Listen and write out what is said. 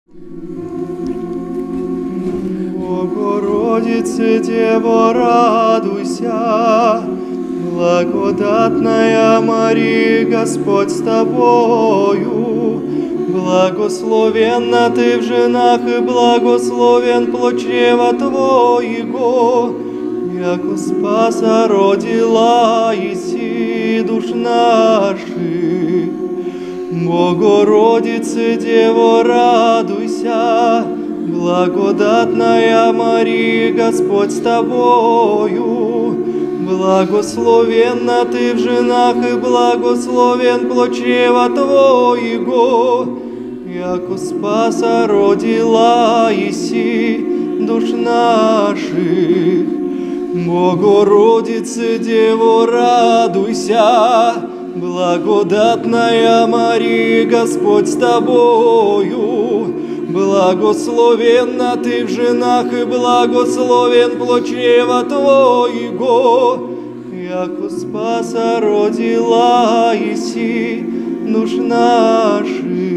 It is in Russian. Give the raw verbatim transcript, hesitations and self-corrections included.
Богородице, Дева, радуйся, благодатная Мария, Господь с тобою. Благословенна ты в женах, и благословен плод чрева твоего, яко спаса родила иси душ наших. Богородице, Дева, радуйся, благодатная Мария, Господь с тобою. Благословенна ты в женах, и благословен плод чрева твоего, яко спаса родила иси душ наших. Богородице, Дева, радуйся, благодатная Мария, Господь с тобою. Благословенна ты в женах, и благословен плод чрева твоего, яко спаса родила иси душ наших.